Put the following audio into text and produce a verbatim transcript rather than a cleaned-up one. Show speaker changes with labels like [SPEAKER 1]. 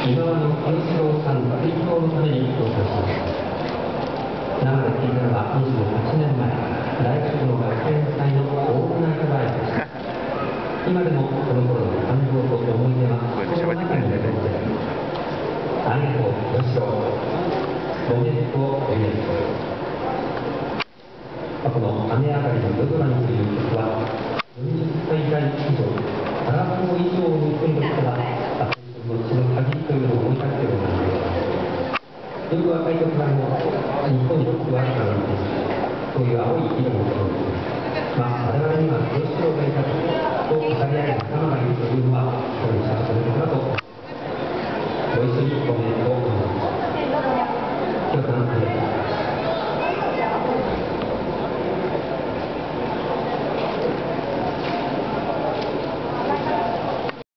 [SPEAKER 1] 今和の清志郎さん追悼のために登場します。流れていたのはにじゅうはちねんまえ、大学の学園祭のオールナイトライブでした。今でもこの頃の感動と思い出は心の中に残っています。ありがとう、清志郎。ご冥福をお祈りします。この雨上がりの夜空にという曲は、よんじゅっさい代以上、アラフォー以上に住んできたら、青春の血の限りというのを思い出すような内容です。夜若い時はもう、日本にとっては長いです。そういう青い色のことです。まあ、我々には清志郎がいたと語り合える仲間がいるというのは、